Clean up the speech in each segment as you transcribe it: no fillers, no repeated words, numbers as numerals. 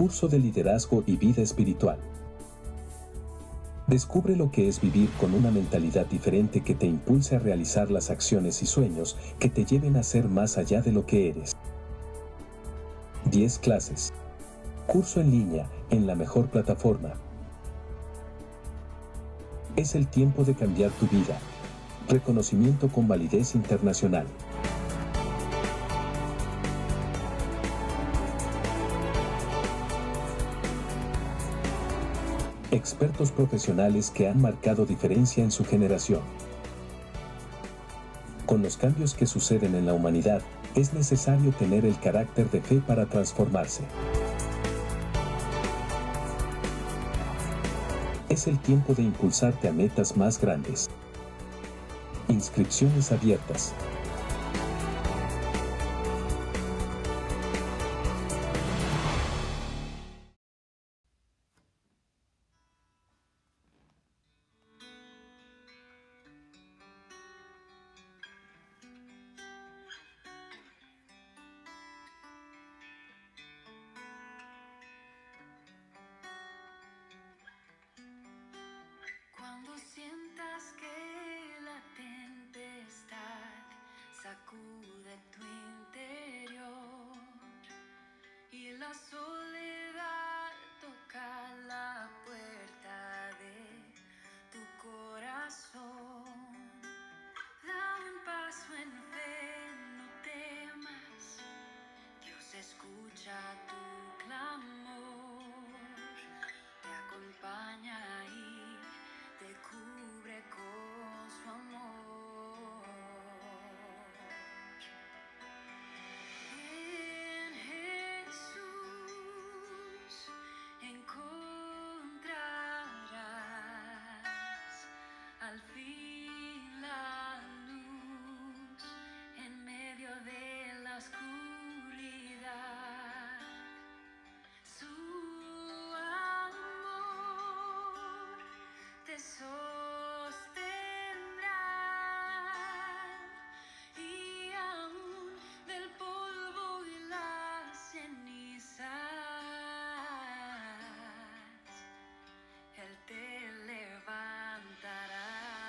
Curso de Liderazgo y Vida Espiritual. Descubre lo que es vivir con una mentalidad diferente que te impulse a realizar las acciones y sueños que te lleven a ser más allá de lo que eres. 10 clases. Curso en línea, en la mejor plataforma. Es el tiempo de cambiar tu vida. Reconocimiento con validez internacional. Expertos profesionales que han marcado diferencia en su generación. Con los cambios que suceden en la humanidad, es necesario tener el carácter de fe para transformarse. Es el tiempo de impulsarte a metas más grandes. Inscripciones abiertas. Cuando sientas que la tempestad sacude tu interior y la soledad toca la puerta de tu corazón, da un paso en fe, no temas, Dios escucha tu clamor, te acompaña y te cubre con su amor. En Jesús encontrarás al fin la luz en medio de la oscuridad. Su amor te sostendrá y aún del polvo y las cenizas Él te levantará.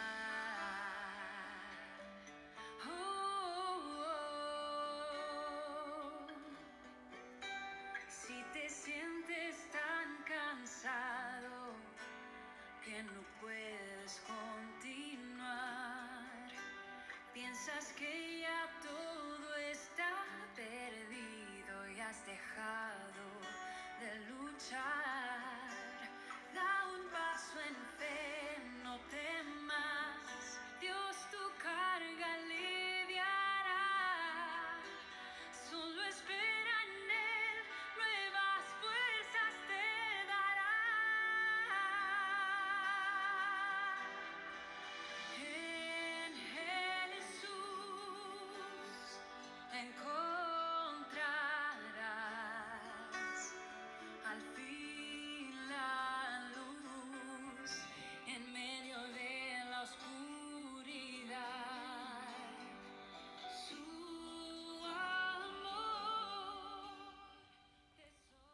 Si te sientes tan cansado que no puedes continuar, piensas que ya todo está perdido y has dejado de luchar, da un paso en fe, no temas, Dios tu carga aliviará, solo espera en Él, nuevas fuerzas te dará. En Jesús encontrarás al fin la luz en medio de la oscuridad. Su amor te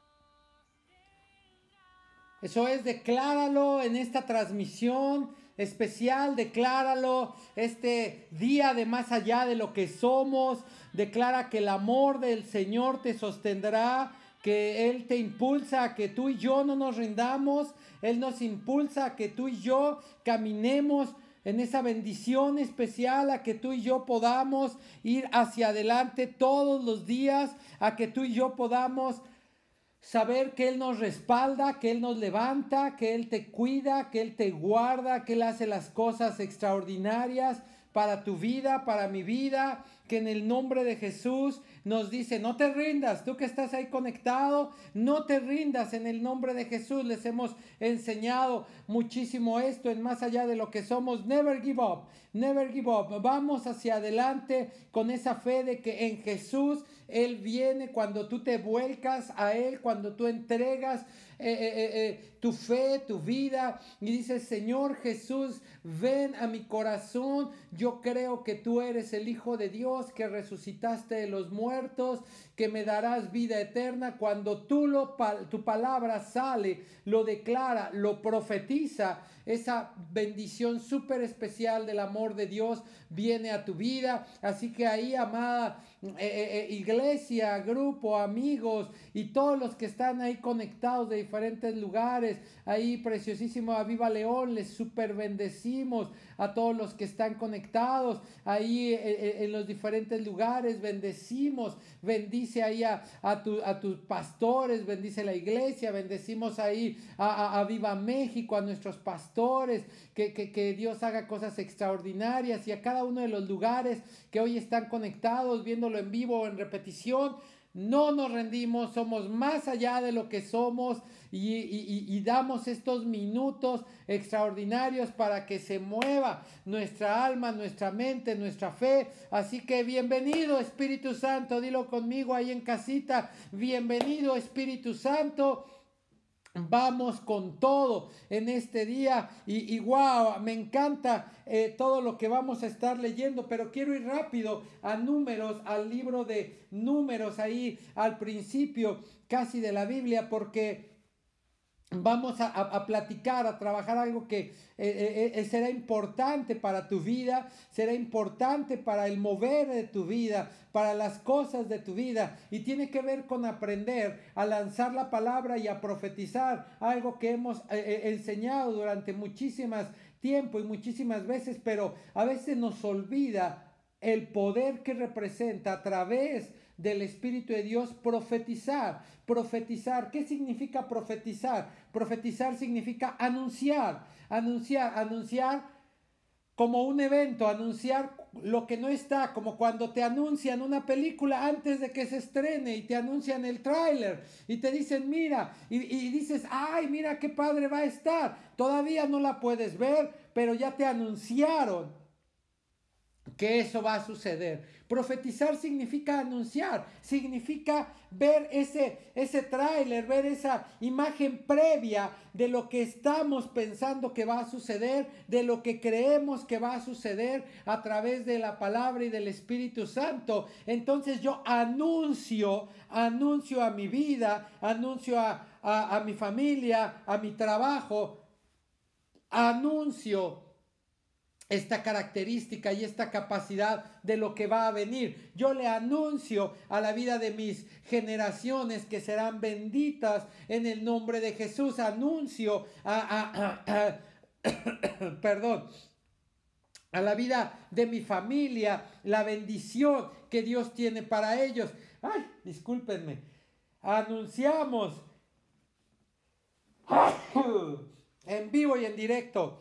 sostendrá. Eso es, decláralo en esta transmisión especial, decláralo este día de más allá de lo que somos, declara que el amor del Señor te sostendrá, que Él te impulsa a que tú y yo no nos rindamos, Él nos impulsa a que tú y yo caminemos en esa bendición especial, a que tú y yo podamos ir hacia adelante todos los días, a que tú y yo podamos saber que Él nos respalda, que Él nos levanta, que Él te cuida, que Él te guarda, que Él hace las cosas extraordinarias para tu vida, para mi vida, que en el nombre de Jesús nos dice, no te rindas, tú que estás ahí conectado, no te rindas en el nombre de Jesús. Les hemos enseñado muchísimo esto en Más Allá de lo que Somos. Never give up, never give up. Vamos hacia adelante con esa fe de que en Jesús Él viene cuando tú te vuelcas a Él, cuando tú entregas tu fe, tu vida y dices, Señor Jesús, ven a mi corazón, yo creo que tú eres el Hijo de Dios, que resucitaste de los muertos, que me darás vida eterna. Cuando tu palabra sale, lo declara, lo profetiza, esa bendición súper especial del amor de Dios viene a tu vida. Así que ahí, amada iglesia, grupo, amigos y todos los que están ahí conectados de diferentes lugares, ahí preciosísimo a Viva León, les super bendecimos a todos los que están conectados ahí en los diferentes lugares. Bendecimos, bendice ahí a tus pastores, bendice la iglesia, bendecimos ahí a Viva México, a nuestros pastores, que Dios haga cosas extraordinarias, y a cada uno de los lugares que hoy están conectados, viéndolo en vivo o en repetición. No nos rendimos, somos más allá de lo que somos, y damos estos minutos extraordinarios para que se mueva nuestra alma, nuestra mente, nuestra fe. Así que bienvenido Espíritu Santo, dilo conmigo ahí en casita, bienvenido Espíritu Santo. Vamos con todo en este día y wow, me encanta todo lo que vamos a estar leyendo, pero quiero ir rápido a Números, al libro de Números, ahí al principio casi de la Biblia, porque vamos a platicar, a trabajar algo que será importante para tu vida, será importante para el mover de tu vida, para las cosas de tu vida, y tiene que ver con aprender a lanzar la palabra y a profetizar, algo que hemos enseñado durante muchísimas tiempo y muchísimas veces, pero a veces nos olvida el poder que representa a través del Espíritu de Dios profetizar. Profetizar, ¿qué significa profetizar? Profetizar significa anunciar, anunciar como un evento, anunciar lo que no está, como cuando te anuncian una película antes de que se estrene y te anuncian el tráiler y te dicen mira, y dices, ay, mira qué padre va a estar, todavía no la puedes ver, pero ya te anunciaron que eso va a suceder. Profetizar significa anunciar, significa ver ese tráiler, ver esa imagen previa de lo que estamos pensando que va a suceder, de lo que creemos que va a suceder a través de la palabra y del Espíritu Santo. Entonces yo anuncio a mi vida, anuncio a mi familia, a mi trabajo, anuncio esta característica y esta capacidad de lo que va a venir. Yo le anuncio a la vida de mis generaciones que serán benditas en el nombre de Jesús. Anuncio perdón, a la vida de mi familia la bendición que Dios tiene para ellos. Ay, discúlpenme. Anunciamos en vivo y en directo.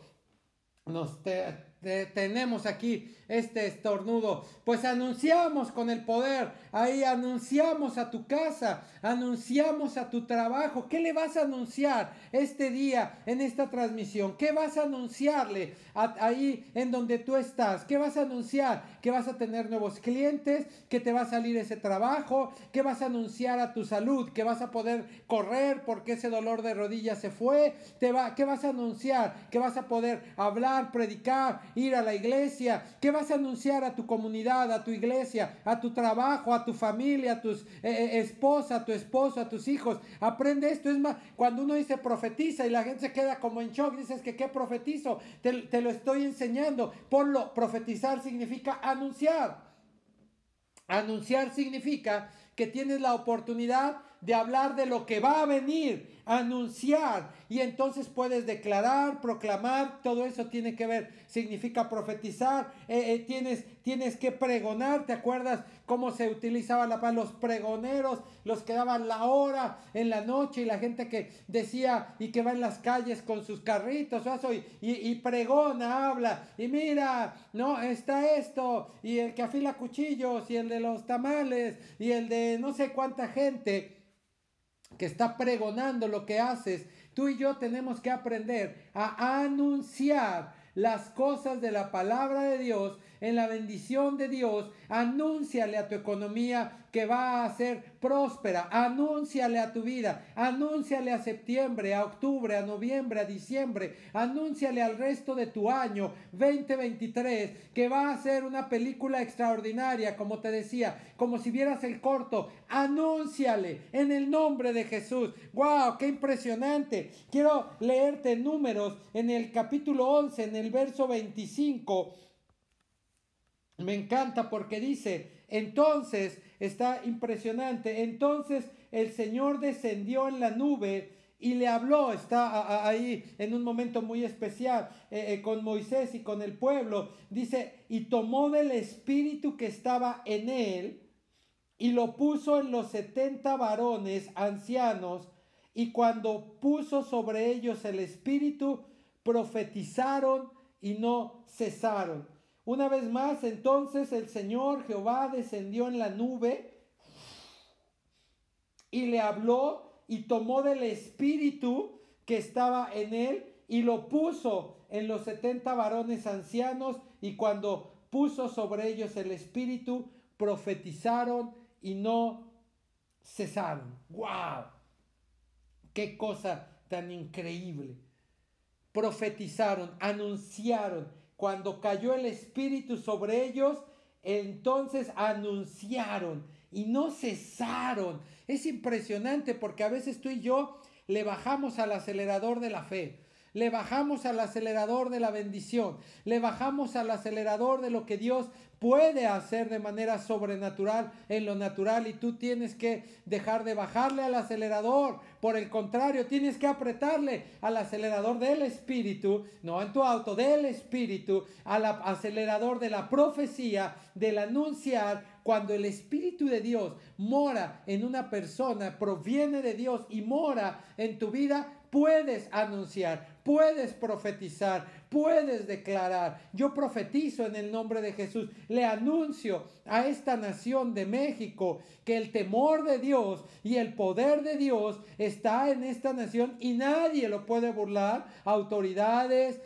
Tenemos aquí este estornudo, pues anunciamos con el poder, ahí anunciamos a tu casa, anunciamos a tu trabajo. ¿Qué le vas a anunciar este día en esta transmisión? ¿Qué vas a anunciarle ahí en donde tú estás? ¿Qué vas a anunciar? Que vas a tener nuevos clientes, que te va a salir ese trabajo, que vas a anunciar a tu salud, que vas a poder correr porque ese dolor de rodilla se fue. ¿Qué vas a anunciar? Que vas a poder hablar, predicar, ir a la iglesia. ¿Qué vas a anunciar a tu comunidad, a tu iglesia, a tu trabajo, a tu familia, a tu esposa, a tu esposo, a tus hijos? Aprende esto. Es más, cuando uno dice profetiza y la gente se queda como en shock, dices que ¿qué profetizo? Te lo estoy enseñando. Ponlo, profetizar significa anunciar. Anunciar significa que tienes la oportunidad de hablar de lo que va a venir, anunciar, y entonces puedes declarar, proclamar. Todo eso tiene que ver, significa profetizar. Tienes que pregonar. ¿Te acuerdas cómo se utilizaba la palabra? Los pregoneros, los que daban la hora en la noche, y la gente que decía y que va en las calles con sus carritos y pregona, habla, y mira, no, está esto, y el que afila cuchillos, y el de los tamales, y el de no sé cuánta gente que está pregonando lo que haces. Tú y yo tenemos que aprender a anunciar las cosas de la palabra de Dios en la bendición de Dios. Anúnciale a tu economía que va a ser próspera. Anúnciale a tu vida. Anúnciale a septiembre, a octubre, a noviembre, a diciembre. Anúnciale al resto de tu año 2023 que va a ser una película extraordinaria, como te decía, como si vieras el corto. Anúnciale en el nombre de Jesús. ¡Wow! ¡Qué impresionante! Quiero leerte Números en el capítulo 11, en el verso 25. Me encanta porque dice, entonces, está impresionante, entonces el Señor descendió en la nube y le habló, está ahí en un momento muy especial con Moisés y con el pueblo. Dice, y tomó del espíritu que estaba en él y lo puso en los 70 varones ancianos, y cuando puso sobre ellos el espíritu, profetizaron y no cesaron. Una vez más, entonces el Señor Jehová descendió en la nube y le habló y tomó del espíritu que estaba en él y lo puso en los 70 varones ancianos, y cuando puso sobre ellos el espíritu, profetizaron y no cesaron. ¡Wow! ¡Qué cosa tan increíble! Profetizaron, anunciaron. Cuando cayó el espíritu sobre ellos, entonces anunciaron y no cesaron. Es impresionante porque a veces tú y yo le bajamos al acelerador de la fe. Le bajamos al acelerador de la bendición, le bajamos al acelerador de lo que Dios puede hacer de manera sobrenatural en lo natural, y tú tienes que dejar de bajarle al acelerador. Por el contrario, tienes que apretarle al acelerador del espíritu, no en tu auto, del espíritu, al acelerador de la profecía, del anunciar. Cuando el Espíritu de Dios mora en una persona, proviene de Dios y mora en tu vida, puedes anunciar, puedes profetizar, puedes declarar. Yo profetizo en el nombre de Jesús. Le anuncio a esta nación de México que el temor de Dios y el poder de Dios está en esta nación y nadie lo puede burlar. Autoridades,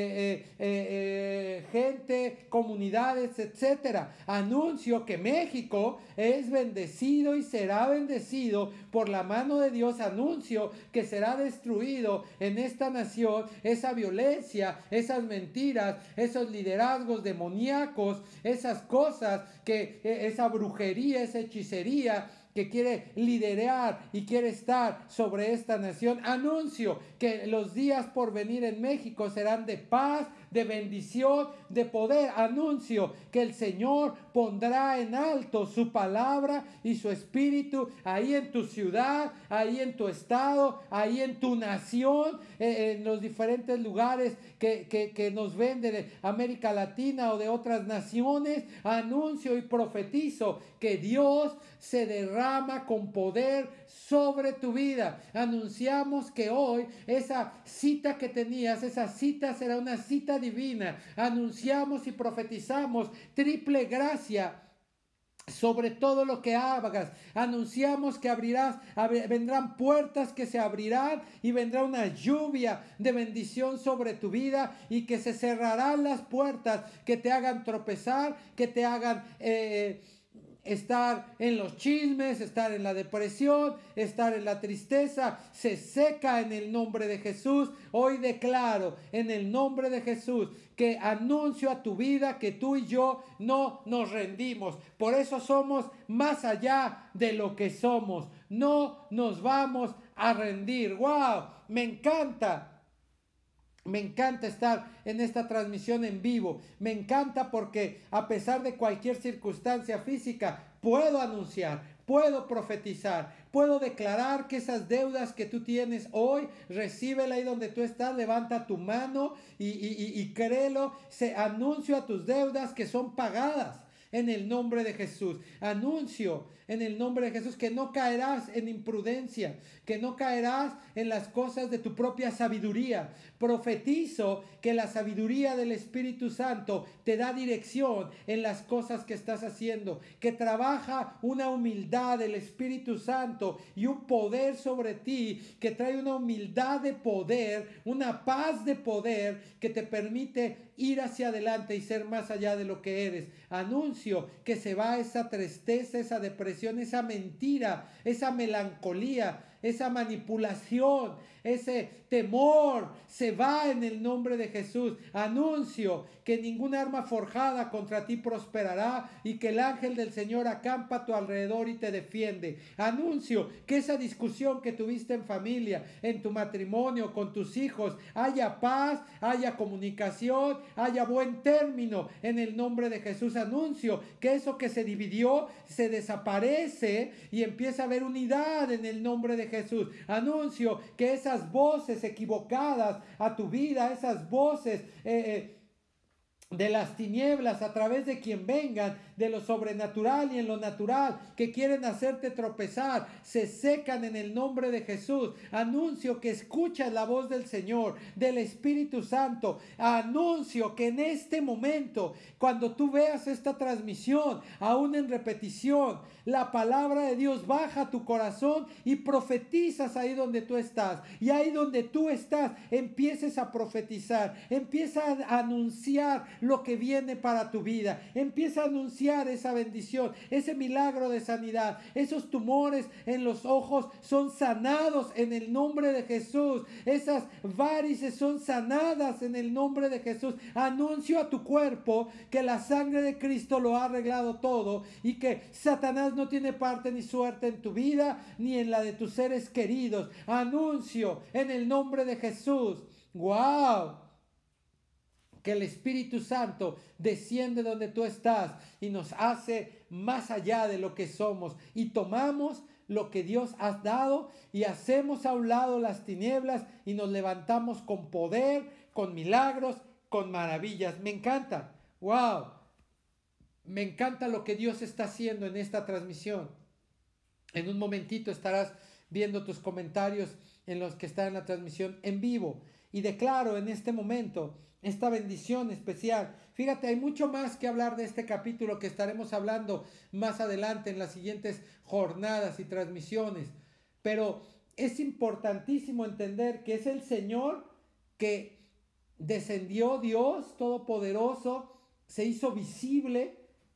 gente, comunidades, etcétera. Anuncio que México es bendecido y será bendecido por la mano de Dios. Anuncio que será destruido en esta nación esa violencia, esas mentiras, esos liderazgos demoníacos, esas cosas esa brujería, esa hechicería que quiere liderar y quiere estar sobre esta nación. Anuncio que los días por venir en México serán de paz, de bendición, de poder. Anuncio que el Señor pondrá en alto su palabra y su espíritu ahí en tu ciudad, ahí en tu estado, ahí en tu nación, en los diferentes lugares que nos ven de América Latina o de otras naciones. Anuncio y profetizo que Dios se derrama con poder sobre tu vida. Anunciamos que hoy esa cita que tenías, esa cita será una cita divina. Anunciamos y profetizamos triple gracia sobre todo lo que hagas. Anunciamos que vendrán puertas que se abrirán y vendrá una lluvia de bendición sobre tu vida, y que se cerrarán las puertas que te hagan tropezar, que te hagan estar en los chismes, estar en la depresión, estar en la tristeza. Se seca en el nombre de Jesús. Hoy declaro en el nombre de Jesús que anuncio a tu vida que tú y yo no nos rendimos. Por eso somos más allá de lo que somos. No nos vamos a rendir. ¡Wow! Me encanta. Me encanta estar en esta transmisión en vivo. Me encanta porque a pesar de cualquier circunstancia física, puedo anunciar, puedo profetizar, puedo declarar que esas deudas que tú tienes hoy, recíbela ahí donde tú estás, levanta tu mano y créelo. Anuncio a tus deudas que son pagadas. en el nombre de Jesús. Anuncio en el nombre de Jesús que no caerás en imprudencia, que no caerás en las cosas de tu propia sabiduría. Profetizo que la sabiduría del Espíritu Santo te da dirección en las cosas que estás haciendo, que trabaja una humildad del Espíritu Santo y un poder sobre ti, que trae una humildad de poder, una paz de poder que te permite ir hacia adelante y ser más allá de lo que eres. Anuncio que se va esa tristeza, esa depresión, esa mentira, esa melancolía, esa manipulación, ese temor, se va en el nombre de Jesús. Anuncio que ninguna arma forjada contra ti prosperará y que el ángel del Señor acampa a tu alrededor y te defiende. Anuncio que esa discusión que tuviste en familia, en tu matrimonio, con tus hijos, haya paz, haya comunicación, haya buen término en el nombre de Jesús. Anuncio que eso que se dividió se desaparece y empieza a haber unidad en el nombre de Jesús. Anuncio que esas voces equivocadas a tu vida, esas voces de las tinieblas, a través de quien vengan, de lo sobrenatural y en lo natural, que quieren hacerte tropezar, se secan en el nombre de Jesús. Anuncio que escuchas la voz del Señor, del Espíritu Santo. Anuncio que en este momento, cuando tú veas esta transmisión, aún en repetición, la palabra de Dios baja a tu corazón y profetizas ahí donde tú estás. Y ahí donde tú estás, empieces a profetizar, empieza a anunciar lo que viene para tu vida. Empieza a anunciar esa bendición, ese milagro de sanidad. Esos tumores en los ojos son sanados en el nombre de Jesús. Esas varices son sanadas en el nombre de Jesús. Anuncio a tu cuerpo que la sangre de Cristo lo ha arreglado todo y que Satanás no tiene parte ni suerte en tu vida ni en la de tus seres queridos. Anuncio en el nombre de Jesús. ¡Wow! Que el Espíritu Santo desciende donde tú estás y nos hace más allá de lo que somos. Y tomamos lo que Dios ha dado y hacemos a un lado las tinieblas y nos levantamos con poder, con milagros, con maravillas. Me encanta. ¡Wow! Me encanta lo que Dios está haciendo en esta transmisión. En un momentito estarás viendo tus comentarios en los que están en la transmisión en vivo. Y declaro en este momento esta bendición especial. Fíjate, hay mucho más que hablar de este capítulo que estaremos hablando más adelante en las siguientes jornadas y transmisiones. Pero es importantísimo entender que es el Señor que descendió, Dios Todopoderoso, se hizo visible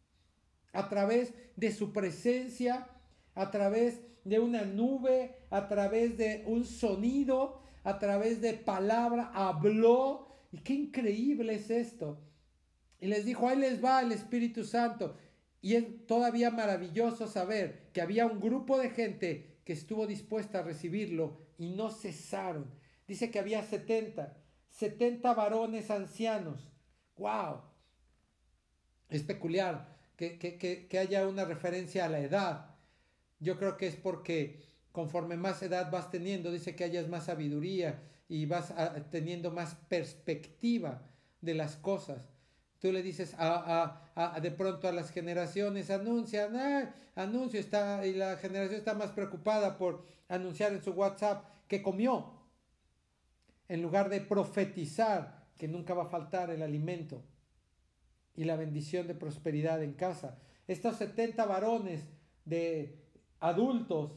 a través de su presencia, a través de una nube, a través de un sonido, a través de palabra, habló. Y qué increíble es esto. Y les dijo, ahí les va el Espíritu Santo. Y es todavía maravilloso saber que había un grupo de gente que estuvo dispuesta a recibirlo y no cesaron. Dice que había 70 varones ancianos. ¡Wow! Es peculiar que haya una referencia a la edad. Yo creo que es porque conforme más edad vas teniendo, dice que hayas más sabiduría y vas teniendo más perspectiva de las cosas. Tú le dices de pronto a las generaciones, anuncian, anuncio, y la generación está más preocupada por anunciar en su WhatsApp que comió, en lugar de profetizar que nunca va a faltar el alimento y la bendición de prosperidad en casa. Estos 70 varones de adultos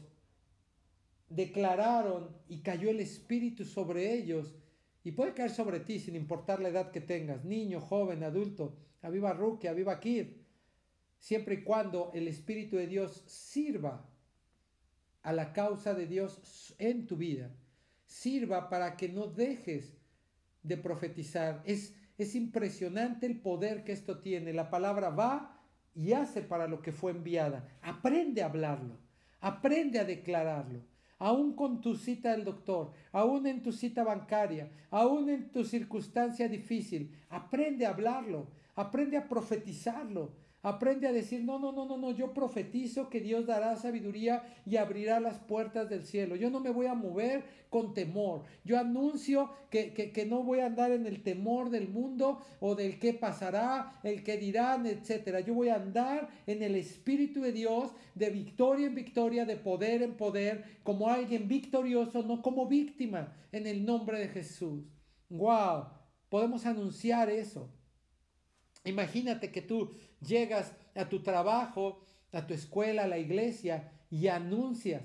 declararon y cayó el Espíritu sobre ellos, y puede caer sobre ti sin importar la edad que tengas, niño, joven, adulto, aviva ruque, aviva kid, siempre y cuando el Espíritu de Dios sirva a la causa de Dios en tu vida, sirva para que no dejes de profetizar. Es impresionante el poder que esto tiene. La palabra va y hace para lo que fue enviada. Aprende a hablarlo, aprende a declararlo. Aún con tu cita del doctor, aún en tu cita bancaria, aún en tu circunstancia difícil, aprende a hablarlo, aprende a profetizarlo, Aprende a decir, no, no, no, no, no, yo profetizo que Dios dará sabiduría y abrirá las puertas del cielo. Yo no me voy a mover con temor. Yo anuncio que no voy a andar en el temor del mundo o del qué pasará, el qué dirán, etcétera. Yo voy a andar en el Espíritu de Dios, de victoria en victoria, de poder en poder, como alguien victorioso, no como víctima, en el nombre de Jesús. ¡Wow! Podemos anunciar eso. Imagínate que tú llegas a tu trabajo, a tu escuela, a la iglesia y anuncias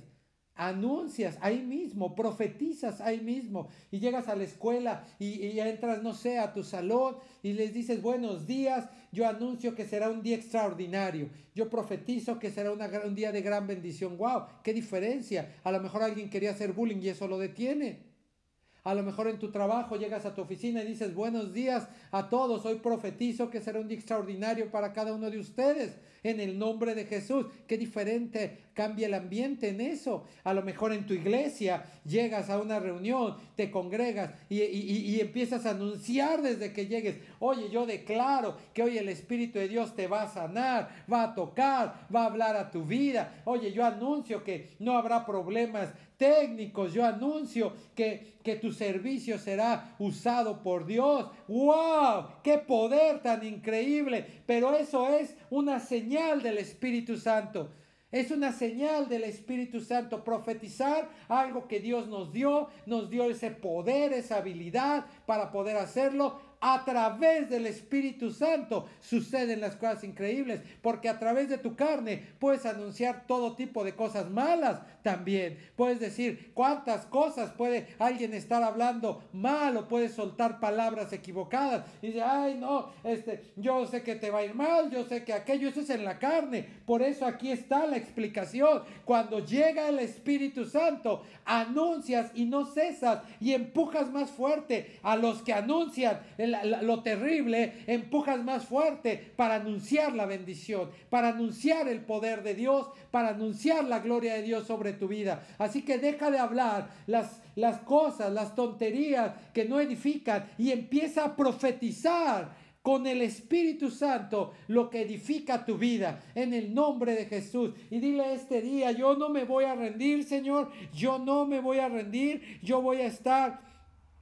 ahí mismo, profetizas ahí mismo y llegas a la escuela y entras, no sé, a tu salón y les dices buenos días, yo anuncio que será un día extraordinario, yo profetizo que será un día de gran bendición. ¡Wow! ¡Qué diferencia! A lo mejor alguien quería hacer bullying y eso lo detiene. A lo mejor en tu trabajo llegas a tu oficina y dices buenos días a todos, hoy profetizo que será un día extraordinario para cada uno de ustedes, en el nombre de Jesús. Qué diferente cambia el ambiente en eso. A lo mejor en tu iglesia llegas a una reunión, te congregas y empiezas a anunciar desde que llegues, oye, yo declaro que hoy el Espíritu de Dios te va a sanar, va a tocar, va a hablar a tu vida. Oye, yo anuncio que no habrá problemas técnicos, yo anuncio que tu servicio será usado por Dios. ¡Wow! ¡Qué poder tan increíble! Pero eso es una señal del Espíritu Santo. Es una señal del Espíritu Santo. Profetizar algo que Dios nos dio ese poder, esa habilidad para poder hacerlo. A través del Espíritu Santo suceden las cosas increíbles, porque a través de tu carne puedes anunciar todo tipo de cosas malas también. Puedes decir cuántas cosas puede alguien estar hablando mal o puedes soltar palabras equivocadas y dice, ay no, yo sé que te va a ir mal, yo sé que aquello, eso es en la carne. Por eso aquí está la explicación. Cuando llega el Espíritu Santo, anuncias y no cesas y empujas más fuerte a los que anuncian lo terrible, empujas más fuerte para anunciar la bendición, para anunciar el poder de Dios, para anunciar la gloria de Dios sobre tu vida. Así que deja de hablar las cosas, las tonterías que no edifican y empieza a profetizar con el Espíritu Santo lo que edifica tu vida en el nombre de Jesús. Y dile este día, yo no me voy a rendir, Señor, yo no me voy a rendir, yo voy a estar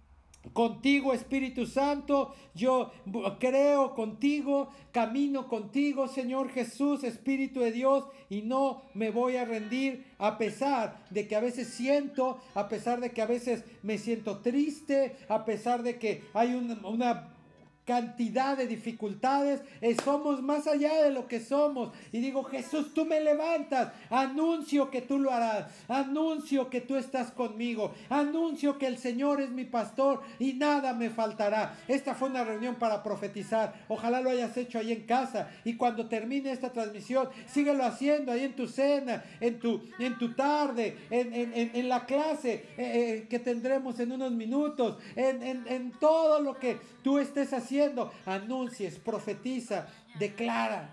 contigo, Espíritu Santo, yo creo contigo, camino contigo, Señor Jesús, Espíritu de Dios, y no me voy a rendir a pesar de que a veces siento, a pesar de que a veces me siento triste, a pesar de que hay una cantidad de dificultades, somos más allá de lo que somos. Y digo, Jesús, tú me levantas, anuncio que tú lo harás, anuncio que tú estás conmigo, anuncio que el Señor es mi pastor y nada me faltará. Esta fue una reunión para profetizar. Ojalá lo hayas hecho ahí en casa y cuando termine esta transmisión, síguelo haciendo ahí en tu cena, en tu tarde, en la clase que tendremos en unos minutos, en todo lo que tú estés haciendo. Anuncies, profetiza, declara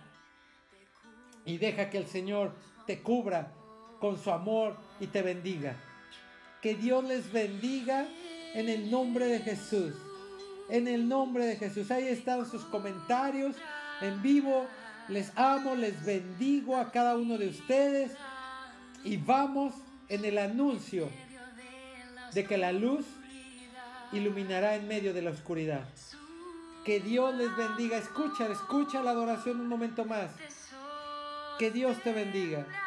y deja que el Señor te cubra con su amor y te bendiga. Que Dios les bendiga en el nombre de Jesús. En el nombre de Jesús. Ahí están sus comentarios en vivo. Les amo, les bendigo a cada uno de ustedes. Y vamos en el anuncio de que la luz iluminará en medio de la oscuridad. Que Dios les bendiga. Escucha la adoración un momento más. Que Dios te bendiga.